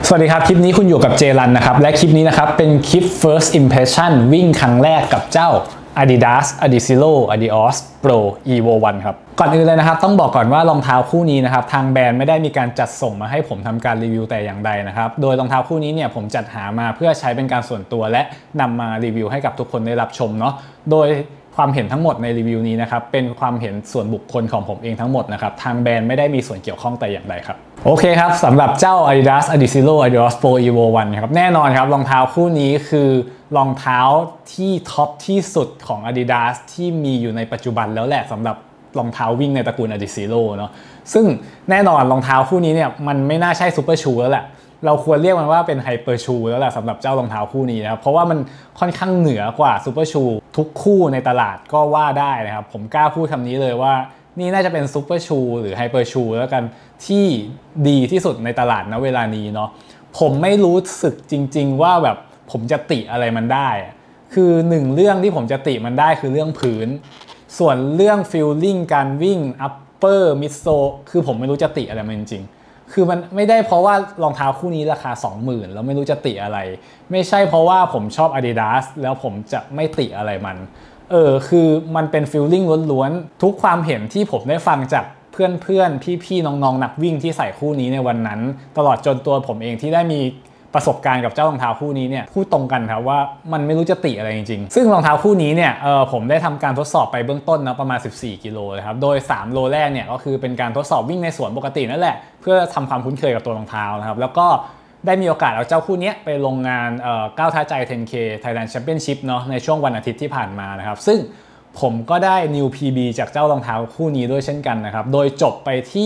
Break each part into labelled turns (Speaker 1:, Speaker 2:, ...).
Speaker 1: สวัสดีครับคลิปนี้คุณอยู่กับเจรันนะครับและคลิปนี้นะครับเป็นคลิป first impression วิ่งครั้งแรกกับเจ้า Adidas Adizero Adios Pro Evo 1 ครับก่อนอื่นเลยนะครับต้องบอกก่อนว่ารองเท้าคู่นี้นะครับทางแบรนด์ไม่ได้มีการจัดส่งมาให้ผมทำการรีวิวแต่อย่างใดนะครับโดยรองเท้าคู่นี้เนี่ยผมจัดหามาเพื่อใช้เป็นการส่วนตัวและนำมารีวิวให้กับทุกคนได้รับชมเนาะโดยความเห็นทั้งหมดในรีวิวนี้นะครับเป็นความเห็นส่วนบุคคลของผมเองทั้งหมดนะครับทางแบรนด์ไม่ได้มีส่วนเกี่ยวข้องแต่อย่างใดครับโอเคครับสำหรับเจ้า Adidas Adizero Adios Pro Evo 1 ครับแน่นอนครับรองเท้าคู่นี้คือรองเท้าที่ท็อปที่สุดของ Adidas ที่มีอยู่ในปัจจุบันแล้วแหละสำหรับรองเท้าวิ่งในตระกูล Adizero เนาะซึ่งแน่นอนรองเท้าคู่นี้เนี่ยมันไม่น่าใช่ซูเปอร์ชูแล้วแหละเราควรเรียกมันว่าเป็นไฮเปอร์ชูแล้วแหละสำหรับเจ้ารองเท้าคู่นี้นะครับเพราะว่ามันค่อนข้างเหนือกว่าซูเปอร์ชูทุกคู่ในตลาดก็ว่าได้นะครับผมกล้าพูดคำนี้เลยว่านี่น่าจะเป็นซูเปอร์ชูหรือไฮเปอร์ชูแล้วกันที่ดีที่สุดในตลาดณเวลานี้เนาะผมไม่รู้สึกจริงๆว่าแบบผมจะติอะไรมันได้คือหนึ่งเรื่องที่ผมจะติมันได้คือเรื่องพื้นส่วนเรื่องฟีลลิ่งการวิ่งอัปเปอร์มิดโซคือผมไม่รู้จะติอะไรมันจริงๆคือมันไม่ได้เพราะว่ารองเท้าคู่นี้ราคา 20,000 แล้วไม่รู้จะติอะไรไม่ใช่เพราะว่าผมชอบ Adidas แล้วผมจะไม่ติอะไรมันคือมันเป็นฟีลลิ่งล้วนๆทุกความเห็นที่ผมได้ฟังจากเพื่อนๆพี่ๆน้องๆนักวิ่งที่ใส่คู่นี้ในวันนั้นตลอดจนตัวผมเองที่ได้มีประสบการณ์กับเจ้ารองเท้าคู่นี้เนี่ยพูดตรงกันครับว่ามันไม่รู้จะติอะไรจริงๆซึ่งรองเท้าคู่นี้เนี่ยผมได้ทำการทดสอบไปเบื้องต้นนะประมาณ14กิโลเลยครับโดย3โลแรกเนี่ยก็คือเป็นการทดสอบวิ่งในสวนปกตินั่นแหละเพื่อทำความคุ้นเคยกับตัวรองเท้านะครับแล้วก็ได้มีโอกาสเอาเจ้าคู่นี้ไปลงงานก้าวท้าใจ 10K Thailand Championship เนาะในช่วงวันอาทิตย์ที่ผ่านมานะครับซึ่งผมก็ได้ New PB จากเจ้ารองเท้าคู่นี้ด้วยเช่นกันนะครับโดยจบไปที่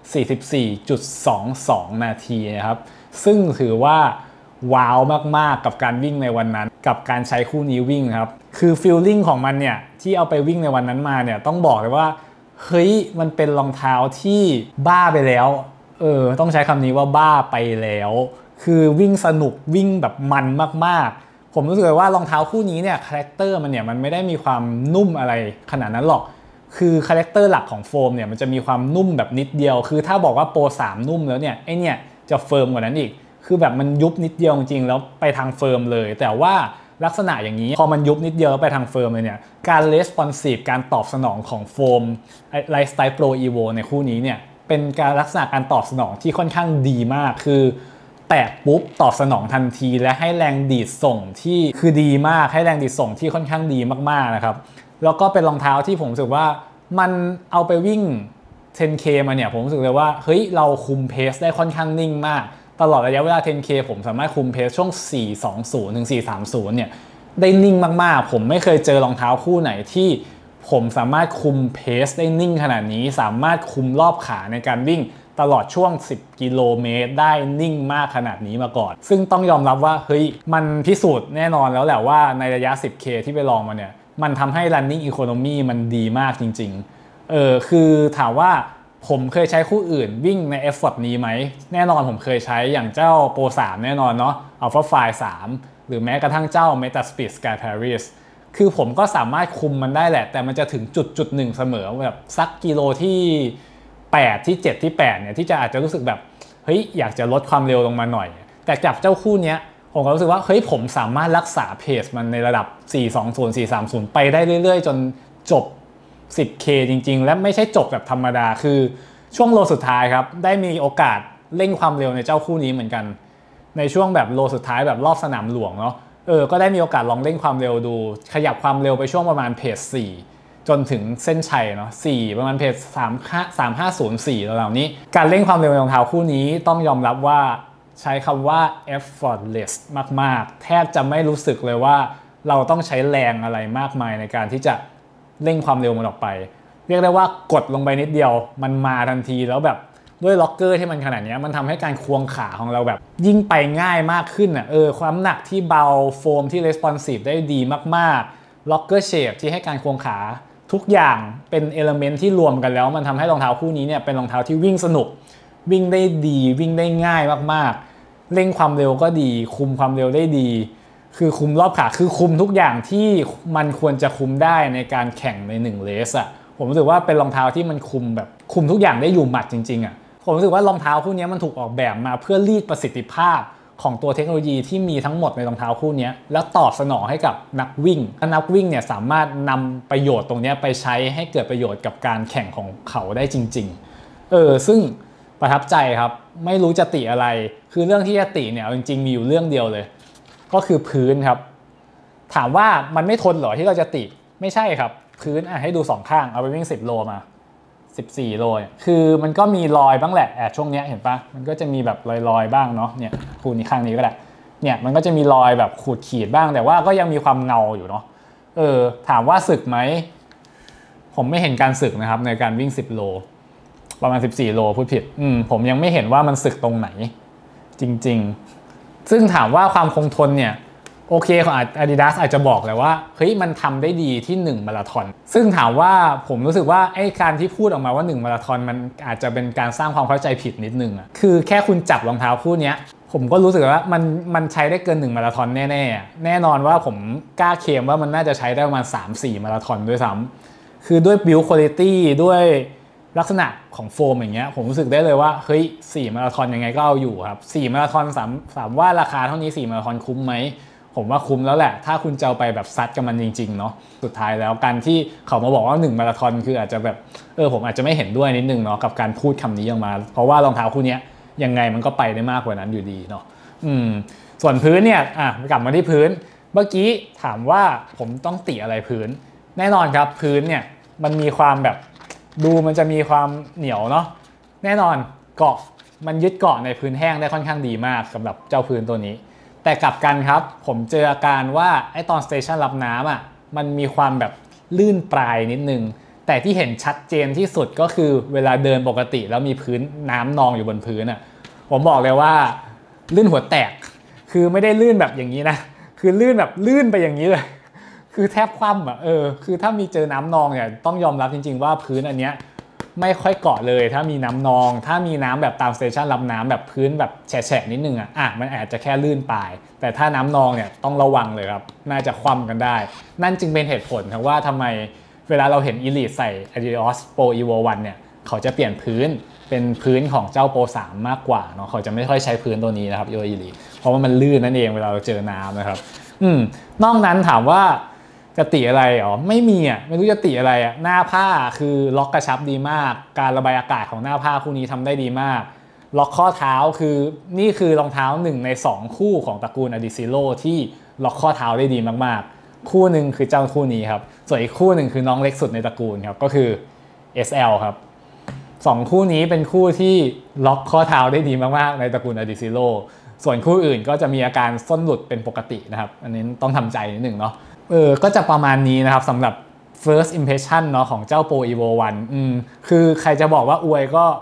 Speaker 1: 44.22 นาทีนะครับซึ่งถือว่าว้าวมากๆกับการวิ่งในวันนั้นกับการใช้คู่นี้วิ่งครับคือฟีลลิ่งของมันเนี่ยที่เอาไปวิ่งในวันนั้นมาเนี่ยต้องบอกเลยว่าเฮ้ยมันเป็นรองเท้าที่บ้าไปแล้วต้องใช้คำนี้ว่าบ้าไปแล้วคือวิ่งสนุกวิ่งแบบมันมากๆผมรู้สึกว่ารองเท้าคู่นี้เนี่ยคาแรคเตอร์มันเนี่ยมันไม่ได้มีความนุ่มอะไรขนาดนั้นหรอกคือคาแรคเตอร์หลักของโฟมเนี่ยมันจะมีความนุ่มแบบนิดเดียวคือถ้าบอกว่าโปร3นุ่มแล้วเนี่ยไอเนี่ยจะเฟิร์มกว่านั้นอีกคือแบบมันยุบนิดเดียวจริงๆแล้วไปทางเฟิร์มเลยแต่ว่าลักษณะอย่างนี้พอมันยุบนิดเดียวแล้วไปทางเฟิร์มเลยเนี่ยการレスปอนซีฟการตอบสนองของโฟมไลฟ์สไตล์โปรอีโวในคู่นี้เนี่ยเป็นการลักษณะการตอบสนองที่ค่อนข้างดีมากคือแตะปุ๊บตอบสนองทันทีและให้แรงดีดส่งที่คือดีมากให้แรงดีดส่งที่ค่อนข้างดีมากๆนะครับแล้วก็เป็นรองเท้าที่ผมรู้สึกว่ามันเอาไปวิ่ง 10K มาเนี่ยผมรู้สึกเลยว่าเฮ้ยเราคุมเพสได้ค่อนข้างนิ่งมากตลอดระยะเวลา 10K ผมสามารถคุมเพสช่วง 420 ถึง 430 เนี่ยได้นิ่งมากๆผมไม่เคยเจอรองเท้าคู่ไหนที่ผมสามารถคุมเพสได้นิ่งขนาดนี้สามารถคุมรอบขาในการวิ่งตลอดช่วง10กิโลเมตรได้นิ่งมากขนาดนี้มาก่อนซึ่งต้องยอมรับว่าเฮ้ยมันพิสูจน์แน่นอนแล้วแหละว่าในระยะ 10K ที่ไปลองมาเนี่ยมันทำให้ running economy มันดีมากจริงๆคือถามว่าผมเคยใช้คู่อื่นวิ่งใน effort นี้ไหมแน่นอนผมเคยใช้อย่างเจ้า Pro 3 แน่นอนเนาะ Alpha Fly 3 หรือแม้กระทั่งเจ้า Metaspeed Sky Paris คือผมก็สามารถคุมมันได้แหละแต่มันจะถึงจุดหนึ่งเสมอแบบสักกิโลที่8ที่7ที่8เนี่ยที่จะอาจจะรู้สึกแบบเฮ้ยอยากจะลดความเร็วลงมาหน่อยแต่จับเจ้าคู่เนี้ยผมก็รู้สึกว่าเฮ้ยผมสามารถรักษาเพจมันในระดับ420 430ไปได้เรื่อยๆจนจบ10K จริงๆและไม่ใช่จบแบบธรรมดาคือช่วงโลสุดท้ายครับได้มีโอกาสเร่งความเร็วในเจ้าคู่นี้เหมือนกันในช่วงแบบโลสุดท้ายแบบรอบสนามหลวงเนาะก็ได้มีโอกาสลองเร่งความเร็วดูขยับความเร็วไปช่วงประมาณเพจ4จนถึงเส้นชัยเนาะ4ประมาณเพจ3504แล้วเหล่านี้การเร่งความเร็วในรองเท้าคู่นี้ต้องยอมรับว่าใช้คำว่า effortless มากๆแทบจะไม่รู้สึกเลยว่าเราต้องใช้แรงอะไรมากมายในการที่จะเร่งความเร็วมันออกไปเรียกได้ว่ากดลงไปนิดเดียวมันมาทันทีแล้วแบบด้วยล็อกเกอร์ที่มันขนาดนี้มันทำให้การควงขาของเราแบบยิ่งไปง่ายมากขึ้นความหนักที่เบาโฟมที่ responsive ได้ดีมากๆล็อกเกอร์เชฟที่ให้การควงขาทุกอย่างเป็นเอลิเมนต์ที่รวมกันแล้วมันทำให้รองเท้าคู่นี้เนี่ยเป็นรองเท้าที่วิ่งสนุกวิ่งได้ดีวิ่งได้ง่ายมากๆเร่งความเร็วก็ดีคุมความเร็วได้ดีคือคุมรอบขาคือคุมทุกอย่างที่มันควรจะคุมได้ในการแข่งใน1เลสผมรู้สึกว่าเป็นรองเท้าที่มันคุมแบบคุมทุกอย่างได้อยู่หมัดจริงๆผมรู้สึกว่ารองเท้าคู่นี้มันถูกออกแบบมาเพื่อรีดประสิทธิภาพของตัวเทคโนโลยีที่มีทั้งหมดในรองเท้าคู่นี้แล้วตอบสนองให้กับนักวิ่งนักวิ่งเนี่ยสามารถนำประโยชน์ตรงนี้ไปใช้ให้เกิดประโยชน์กับการแข่งของเขาได้จริงๆซึ่งประทับใจครับไม่รู้จะติอะไรคือเรื่องที่จะติเนี่ยจริงๆมีอยู่เรื่องเดียวเลยก็คือพื้นครับถามว่ามันไม่ทนเหรอที่เราจะติไม่ใช่ครับพื้นให้ดู2ข้างเอาไปวิ่ง10 โลมา14 โลคือมันก็มีรอยบ้างแหละช่วงนี้เห็นปะมันก็จะมีแบบรอยบ้างเนาะเนี่ยคู่นี้ข้างนี้ก็แหละเนี่ยมันก็จะมีรอยแบบขูดขีดบ้างแต่ว่าก็ยังมีความเงาอยู่เนาะถามว่าสึกไหมผมไม่เห็นการสึกนะครับในการวิ่ง10 โลประมาณ14 โลพูดผิดผมยังไม่เห็นว่ามันสึกตรงไหนจริงๆซึ่งถามว่าความคงทนเนี่ยโอเคของ Adidas อาจจะบอกเลยว่าเฮ้ยมันทำได้ดีที่1 มาราธอนซึ่งถามว่าผมรู้สึกว่าไอ้การที่พูดออกมาว่า1 มาราธอนมันอาจจะเป็นการสร้างความเข้าใจผิดนิดนึงคือแค่คุณจับรองเท้าคู่นี้ผมก็รู้สึกว่ามันใช้ได้เกิน1 มาราธอนแน่นอนว่าผมกล้าเคลมว่ามันน่าจะใช้ได้ประมาณ 3-4 มาราธอนด้วยซ้ำคือด้วย build quality ด้วยลักษณะของโฟมอย่างเงี้ยผมรู้สึกได้เลยว่าเฮ้ย4 มาราธอนยังไงก็เอาอยู่ครับ4 มาราธอนถามว่าราคาเท่านี้4 มาราธอนคุ้มไหมผมว่าคุ้มแล้วแหละถ้าคุณจะเอาไปแบบซัดกับมันจริงๆเนาะสุดท้ายแล้วการที่เขามาบอกว่า1 มาราธอนคืออาจจะแบบผมอาจจะไม่เห็นด้วยนิดนึงเนาะกับการพูดคำนี้ออกมาเพราะว่ารองเท้าคู่นี้ยังไงมันก็ไปได้มากกว่านั้นอยู่ดีเนาะส่วนพื้นเนี่ยกลับมาที่พื้นเมื่อกี้ถามว่าผมต้องติอะไรพื้นแน่นอนครับพื้นเนี่ยมันมีความแบบดูมันจะมีความเหนียวเนาะแน่นอนเกาะมันยึดเกาะในพื้นแห้งได้ค่อนข้างดีมากสำหรับเจ้าพื้นตัวนี้แต่กลับกันครับผมเจออาการว่าไอ้ตอนสเตชันรับน้ำมันมีความแบบลื่นปลายนิดนึงแต่ที่เห็นชัดเจนที่สุดก็คือเวลาเดินปกติแล้วมีพื้นน้ำนองอยู่บนพื้นผมบอกเลยว่าลื่นหัวแตกคือไม่ได้ลื่นแบบอย่างนี้นะคือลื่นแบบลื่นไปอย่างนี้เลยคือแทบคว่ำคือถ้ามีเจอน้ำนองเนี่ยต้องยอมรับจริงๆว่าพื้นอันเนี้ยไม่ค่อยเกาะเลยถ้ามีน้ำนองถ้ามีน้ำแบบตามสเตชันรับน้ำแบบพื้นแบบแฉะนิดนึงมันอาจจะแค่ลื่นปลายแต่ถ้าน้ำนองเนี่ยต้องระวังเลยครับน่าจะคว่ำกันได้นั่นจึงเป็นเหตุผลครับว่าทำไมเวลาเราเห็น Elite ใส่ Adidas Pro Evo 1เนี่ยเขาจะเปลี่ยนพื้นเป็นพื้นของเจ้า Pro 3 มากกว่าเนาะเขาจะไม่ค่อยใช้พื้นตัวนี้นะครับ Evo Elite เพราะว่ามันลื่นนั่นเองเวลาเราเจอน้ำนะครับนอกนั้นถามว่าจะติอะไรไม่มีไม่รู้จะติอะไรหน้าผ้าคือล็อกกระชับดีมากการระบายอากาศของหน้าผ้าคู่นี้ทำได้ดีมากล็อกข้อเท้าคือนี่คือรองเท้า1 ใน 2 คู่ของตระกูล Adizero ที่ล็อกข้อเท้าได้ดีมากๆคู่หนึ่งคือเจ้าคู่นี้ครับส่วนอีกคู่หนึ่งคือน้องเล็กสุดในตระกูลครับก็คือ SL ครับ2 คู่นี้เป็นคู่ที่ล็อกข้อเท้าได้ดีมากๆในตระกูล Adizero ส่วนคู่อื่นก็จะมีอาการส้นหลุดเป็นปกตินะครับอันนี้ต้องทำใจนิดหนึ่งเนาะก็จะประมาณนี้นะครับสำหรับ first impression เนาะของเจ้า Pro Evo 1คือใครจะบอกว่าอวย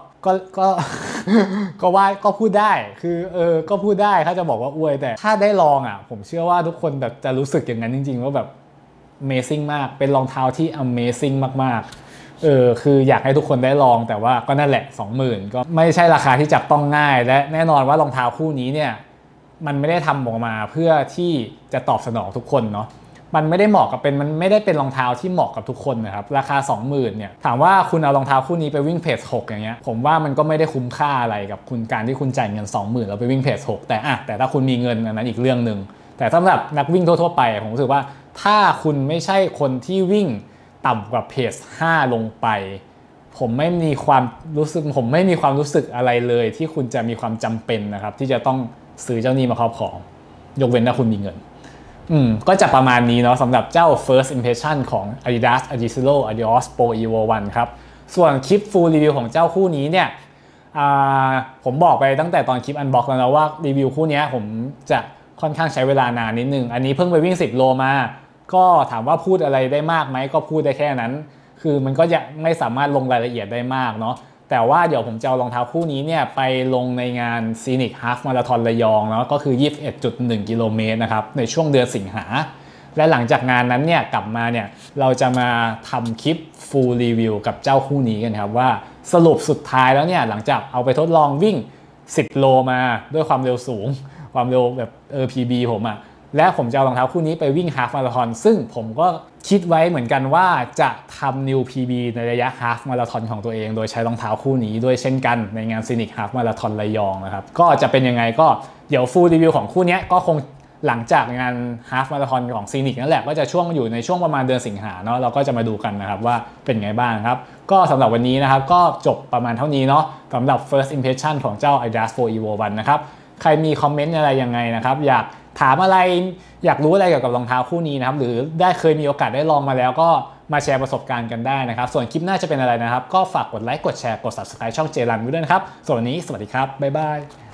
Speaker 1: ก็ว่าก็พูดได้คือก็พูดได้ถ้าจะบอกว่าอวยแต่ถ้าได้ลองผมเชื่อว่าทุกคนแบบจะรู้สึกอย่างนั้นจริงๆว่าแบบ amazing มากเป็นรองเท้าที่ amazing มากๆคืออยากให้ทุกคนได้ลองแต่ว่าก็นั่นแหละ 20,000 ก็ไม่ใช่ราคาที่จับต้องง่ายและแน่นอนว่ารองเท้าคู่นี้เนี่ยมันไม่ได้ทำออกมาเพื่อที่จะตอบสนองทุกคนเนาะมันไม่ได้เหมาะกับมันไม่ได้เป็นรองเท้าที่เหมาะกับทุกคนนะครับราคา 20,000 เนี่ยถามว่าคุณเอารองเท้าคู่นี้ไปวิ่งเพจ6อย่างเงี้ยผมว่ามันก็ไม่ได้คุ้มค่าอะไรกับคุณการที่คุณจ่ายเงิน 20,000 แล้วไปวิ่งเพจ6แต่ถ้าคุณมีเงินอันนั้นอีกเรื่องนึงแต่สำหรับนักวิ่งทั่วๆไปผมรู้สึกว่าถ้าคุณไม่ใช่คนที่วิ่งต่ำกว่าเพจ5ลงไปผมไม่มีความรู้สึกอะไรเลยที่คุณจะมีความจำเป็นนะครับที่จะต้องซื้อเจ้านี้มาครอบครองยกเว้นถ้าคุณมีเงินก็จะประมาณนี้เนาะสำหรับเจ้า first impression ของ Adidas Adizero Adios Pro Evo 1ครับส่วนคลิป full review ของเจ้าคู่นี้เนี่ยผมบอกไปตั้งแต่ตอนคลิป unbox แล้วนะว่ารีวิวคู่นี้ผมจะค่อนข้างใช้เวลานานนิดนึงอันนี้เพิ่งไปวิ่ง10 โลมาก็ถามว่าพูดอะไรได้มากไหมก็พูดได้แค่นั้นคือมันก็จะไม่สามารถลงรายละเอียดได้มากเนาะแต่ว่าเดี๋ยวผมจะเอารองเท้าคู่นี้เนี่ยไปลงในงาน Scenic Half Marathon ระยองเนาะก็คือ 21.1 กิโลเมตรนะครับในช่วงเดือนสิงหาและหลังจากงานนั้นเนี่ยกลับมาเนี่ยเราจะมาทำคลิป full review กับเจ้าคู่นี้กันครับว่าสรุปสุดท้ายแล้วเนี่ยหลังจากเอาไปทดลองวิ่ง10 โลมาด้วยความเร็วสูงความเร็วแบบPB ผมและผมจะเอารองเท้าคู่นี้ไปวิ่งฮาล์ฟมาราธอนซึ่งผมก็คิดไว้เหมือนกันว่าจะทำ New PB ในระยะฮาล์ฟมาราธอนของตัวเองโดยใช้รองเท้าคู่นี้ด้วยเช่นกันในงานซีนิกฮาล์ฟมาราธอนระยองนะครับก็จะเป็นยังไงก็เดี๋ยวฟูลรีวิวของคู่นี้ก็คงหลังจากงานฮาล์ฟมาราธอนของซีนิกนั่นแหละก็จะอยู่ในช่วงประมาณเดือนสิงหาเนาะเราก็จะมาดูกันนะครับว่าเป็นไงบ้างครับก็สำหรับวันนี้นะครับก็จบประมาณเท่านี้เนาะสำหรับ first impression ของเจ้า Adidas 4 Evo 1นะครับใครมีคอมเมนต์อะไรยังไงนะครับอยากถามอะไรอยากรู้อะไรเกี่ยวกับรองเท้าคู่นี้นะครับหรือได้เคยมีโอกาสได้ลองมาแล้วก็มาแชร์ประสบการณ์กันได้นะครับส่วนคลิปหน้าจะเป็นอะไรนะครับก็ฝากกดไลค์กดแชร์กด subscribe ช่องเจรันไว้ด้วยนะครับส่วนวันนี้สวัสดีครับบ๊ายบาย